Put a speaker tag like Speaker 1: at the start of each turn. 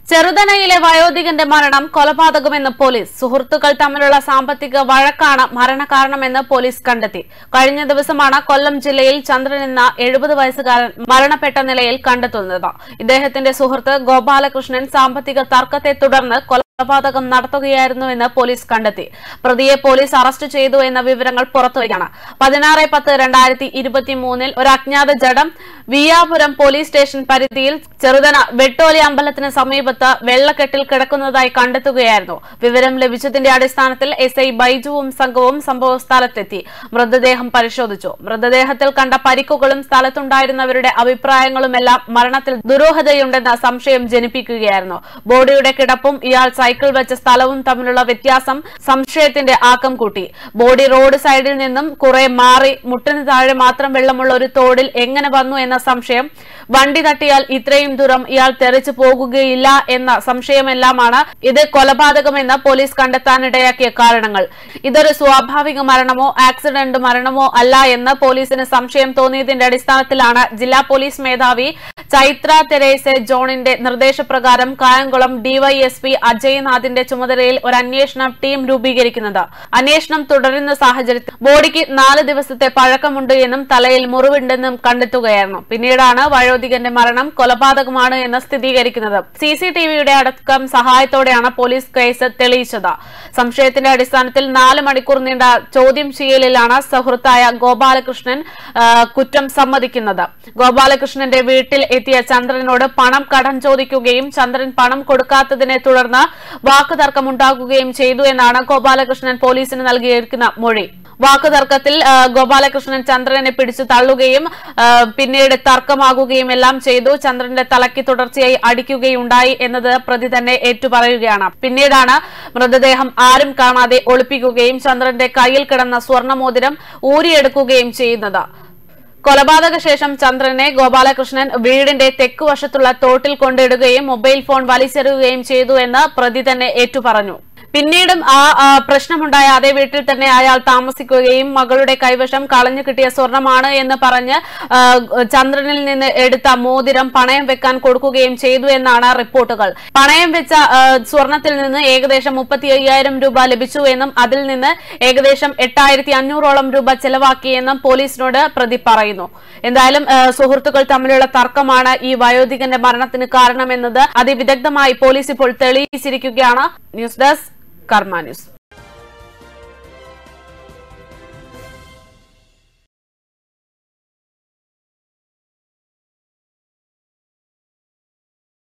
Speaker 1: ചെറുതനയിലെ വയോധികന്റെ മരണം കൊലപാതകമെന്ന് പോലീസ്. സുഹൃത്തുക്കൾ തമ്മിലുള്ള സാമ്പത്തിക വഴക്കാണ് മരണകാരണമെന്ന് പോലീസ് കണ്ടെത്തി. കഴിഞ്ഞ ദിവസമാണ് കൊല്ലം ജില്ലയിൽ ചന്ദ്രൻ എന്ന 70 വയസ്സുകാരൻ മരണപ്പെട്ട നിലയിൽ കണ്ടെത്തുന്നത്. ഇദ്ദേഹത്തിന്റെ സുഹൃത്ത് ഗോപാലകൃഷ്ണൻ സാമ്പത്തിക തർക്കത്തെ തുടർന്ന് കൊലപാതകം നടത്തുകയായിരുന്നുവെന്ന് പോലീസ് കണ്ടെത്തി. പ്രതിയെ പോലീസ് അറസ്റ്റ് ചെയ്തു എന്ന വിവരങ്ങൾ പുറത്തുവരികയാണ്. 16/10/2023 ഒരു അജ്ഞാത ജഡം വിയാപുരം പോലീസ് സ്റ്റേഷൻ പരിധിയിൽ ചെറുതന വെട്ടോലി അമ്പലത്തിന് സമീപത്ത് വെള്ളക്കെട്ടിൽ കിടക്കുന്നതായി കണ്ടെത്തുകയായിരുന്നു. വിവരം ലഭിച്ചതിന്റെ അടിസ്ഥാനത്തിൽ SI ബൈജുവും സംഘവും സംഭവസ്ഥലത്തെത്തി മൃതദേഹം പരിശോധിച്ചു. മൃതദേഹത്തിൽ കണ്ട പരിക്കുകളും സ്ഥലത്തുണ്ടായിരുന്നവരുടെ അഭിപ്രായങ്ങളുമെല്ലാം മരണത്തിൽ ദുരൂഹതയുണ്ടെന്ന സംശയം ജനിപ്പിക്കുകയായിരുന്നു. ബോഡിയുടെ കിടപ്പും ഇയാൾ സൈക്കിൾ വെച്ച സ്ഥലവും തമ്മിലുള്ള വ്യത്യാസം സംശയത്തിന്റെ ആക്കം കൂട്ടി. ബോഡി റോഡ് സൈഡിൽ നിന്നും കുറെ മാറി മുട്ടിന് താഴെ മാത്രം വെള്ളമുള്ള ഒരു തോടിൽ എങ്ങനെ വന്നു എന്ന സംശയം, വണ്ടി തട്ടിയാൽ ഇത്രയും ദൂരം ഇയാൾ തെറിച്ചു പോകുകയില്ല എന്ന സംശയമെല്ലാമാണ് ഇത് കൊലപാതകമെന്ന് പോലീസ് കണ്ടെത്താനിടയാക്കിയ കാരണങ്ങൾ. ഇതൊരു സ്വാഭാവിക മരണമോ ആക്സിഡന്റ് മരണമോ അല്ല എന്ന് പോലീസിന് സംശയം തോന്നിയതിന്റെ അടിസ്ഥാനത്തിലാണ് ജില്ലാ പോലീസ് മേധാവി ചൈത്ര തെരേസെ ജോണിന്റെ നിർദ്ദേശപ്രകാരം കായംകുളം DYSP അജയ്നാഥിന്റെ ചുമതലയിൽ ഒരു അന്വേഷണ ടീം രൂപീകരിക്കുന്നത്. അന്വേഷണം തുടരുന്ന സാഹചര്യത്തിൽ ബോഡിക്ക് 4 ദിവസത്തെ പഴക്കമുണ്ട് എന്നും തലയിൽ മുറിവുണ്ടെന്നും കണ്ടെത്തുകയായിരുന്നു. പിന്നീടാണ് വയോധികന്റെ മരണം കൊലപാതകമാണ് എന്ന് സ്ഥിരീകരിക്കുന്നത്. CCTVയുടെ അടക്കം സഹായത്തോടെയാണ് പോലീസ് കേസ് തെളിയിച്ചത്. സംശയത്തിന്റെ അടിസ്ഥാനത്തിൽ 4 മണിക്കൂർ നീണ്ട ചോദ്യം ചെയ്യലിലാണ് സുഹൃത്തായ ഗോപാലകൃഷ്ണൻ കുറ്റം സമ്മതിക്കുന്നത്. ഗോപാലകൃഷ്ണന്റെ വീട്ടിൽ എത്തിയ ചന്ദ്രനോട് പണം കടം ചോദിക്കുകയും ചന്ദ്രൻ പണം കൊടുക്കാത്തതിനെ തുടർന്ന് വാക്കുതർക്കമുണ്ടാകുകയും ചെയ്തു എന്നാണ് ഗോപാലകൃഷ്ണൻ പോലീസിന് നൽകിയിരിക്കുന്ന മൊഴി. വാക്കുതർക്കത്തിൽ ഗോപാലകൃഷ്ണൻ ചന്ദ്രനെ പിടിച്ചു തള്ളുകയും പിന്നീട് തർക്കമാകുകയും എല്ലാം ചെയ്തു. ചന്ദ്രന്റെ തലയ്ക്ക് തുടർച്ചയായി അടിക്കുകയുണ്ടായി എന്നത് പ്രതി തന്നെ ഏറ്റുപറയുകയാണ്. പിന്നീടാണ് മൃതദേഹം ആരും കാണാതെ ഒളിപ്പിക്കുകയും ചന്ദ്രന്റെ കയ്യിൽ കിടന്ന സ്വർണ്ണമോതിരം ഊരിയെടുക്കുകയും ചെയ്യുന്നത്. കൊലപാതക ശേഷം ചന്ദ്രനെ ഗോപാലകൃഷ്ണൻ വീടിന്റെ തെക്കുവശത്തുള്ള തോട്ടിൽ കൊണ്ടിടുകയും മൊബൈൽ ഫോൺ വലിച്ചെറിയുകയും ചെയ്തു എന്ന് പ്രതി തന്നെ ഏറ്റുപറഞ്ഞു. പിന്നീടും പ്രശ്നമുണ്ടായ അതേ വീട്ടിൽ തന്നെ അയാൾ താമസിക്കുകയും മകളുടെ കൈവശം കളഞ്ഞു കിട്ടിയ സ്വർണമാണ് എന്ന് പറഞ്ഞ് ചന്ദ്രനിൽ നിന്ന് എടുത്ത മോതിരം പണയം വെക്കാൻ കൊടുക്കുകയും ചെയ്തു എന്നാണ് റിപ്പോർട്ടുകൾ. പണയം വെച്ച സ്വർണത്തിൽ നിന്ന് ഏകദേശം 35,000 രൂപ ലഭിച്ചു എന്നും അതിൽ നിന്ന് ഏകദേശം 8,500ഓളം രൂപ ചെലവാക്കിയെന്നും പോലീസിനോട് പ്രതി പറയുന്നു. എന്തായാലും സുഹൃത്തുക്കൾ തമ്മിലുള്ള തർക്കമാണ് ഈ വയോധികന്റെ മരണത്തിന് കാരണമെന്നത് അതിവിദഗ്ധമായി പോലീസ് ഇപ്പോൾ തെളിയിച്ചിരിക്കുകയാണ്. News desk Karma news.